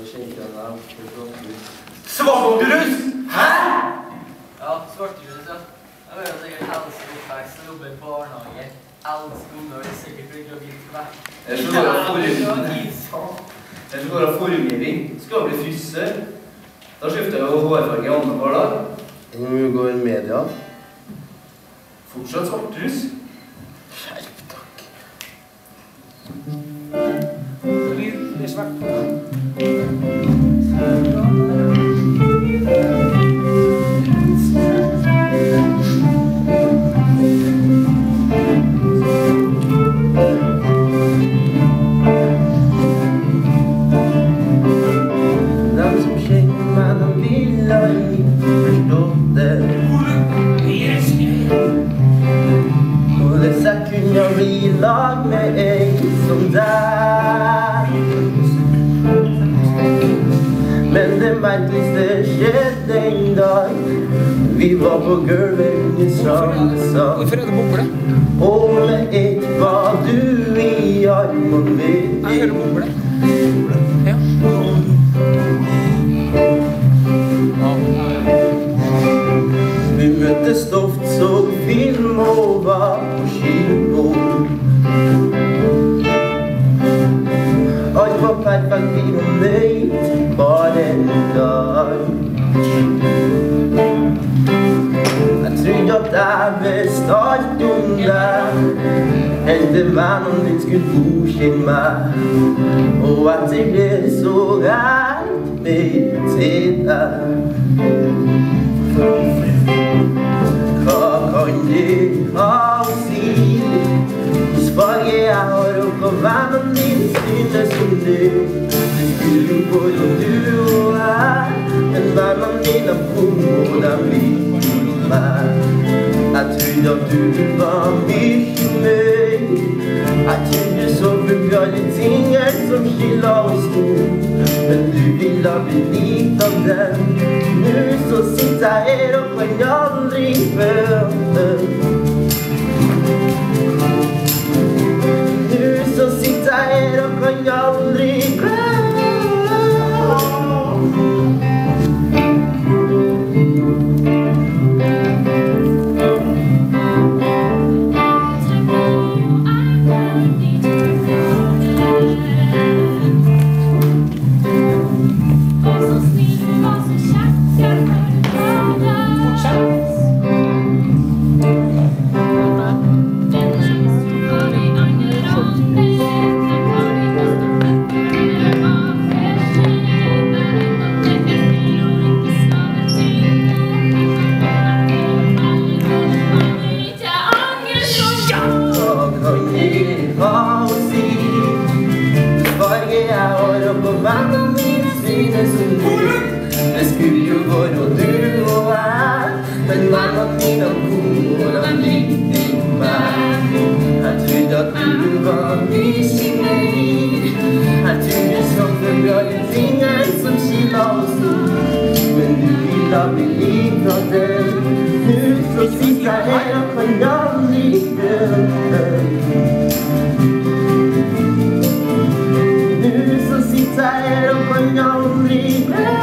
Svarterus? Hæ? Ja, svarterus, ja. Jeg vet sikkert helse, oppvekst og jobber på barnehage. Elsker unger, det er sikkert blir gravid for meg. Jeg skal være formgivning. Skal bli frisør. Da skifter jeg hårfarge i andre par dag. Nå må vi gå i media. Fortsatt svarterus. Skjerp takk. Det er svart. Jeg blir i lag med en som deg. Men det merkeligste skjedde en dag. Vi var på gulvet under samme sang. Hvorfor er det boble? Og med ett var du i armen min. Jeg hører boble. Ja. Vi møtte stoft, så film og var på kino. Alt var perfekt, vi var nøyd, bare en dag. Jeg trodde at jeg visste alt om deg, helt til vennen din skulle godkjenne meg. Og etter det så jeg mer til deg. Hva kan du ha å si? Hvor farge jeg har og hva vennen din synes om du? Det skulle jo både du og jeg, men vennen din har kom og de liker meg. Jeg trodde at du var mye mer. Jeg trodde så brukte alle tingene som skiller oss nå. Men du ville bli likt av dem. Nå så sitter jeg her og kan aldri føle. Nå så sitter jeg her og kan aldri glemme. Det skulle jo være du og jeg, men vennen min har kom og de likte meg. Jeg trodde at du var mye mer. Jeg trodde som for alle tingene som skiller oss nå. Men du ville bli likt av dem. Nå så sitter jeg her og kan aldri glemme. Nå så sitter jeg her og kan aldri glemme.